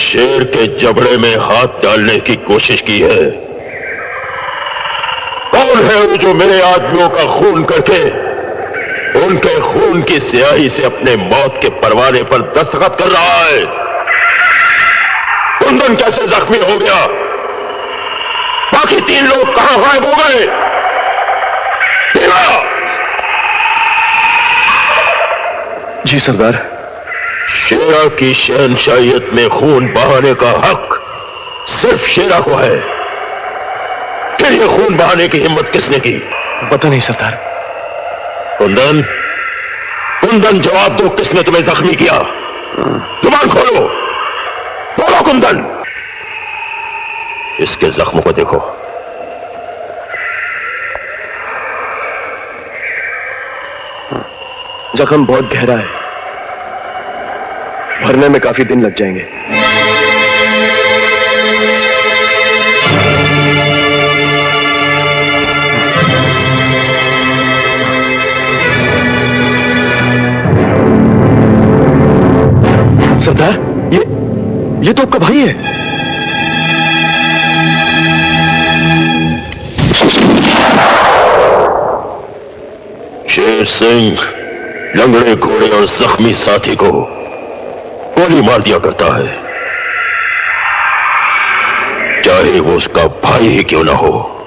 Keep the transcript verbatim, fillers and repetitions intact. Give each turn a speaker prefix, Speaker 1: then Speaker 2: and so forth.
Speaker 1: शेर के जबड़े में हाथ डालने की कोशिश की है? कौन है वो जो मेरे आदमियों का खून करके उनके खून की स्याही से अपने मौत के परवाने पर दस्तखत कर रहा है? कुंदन कैसे जख्मी हो गया? बाकी तीन लोग कहां गायब हो गए?
Speaker 2: जी सरदार।
Speaker 1: शेरा की शहनशाहियत में खून बहाने का हक सिर्फ शेरा को है। फिर ये खून बहाने की हिम्मत किसने की?
Speaker 2: पता नहीं सरदार।
Speaker 1: कुंदन, कुंदन जवाब दो, किसने तुम्हें जख्मी किया? जुबान खोलो, बोलो कुंदन। इसके जख्मों को देखो।
Speaker 2: जख्म बहुत गहरा है, भरने में काफी दिन लग जाएंगे। सरदार, ये ये तो आपका भाई है।
Speaker 1: शेर सिंह लंगड़े घोड़े और जख्मी साथी को गोली मार दिया करता है, चाहे वो उसका भाई ही क्यों ना हो।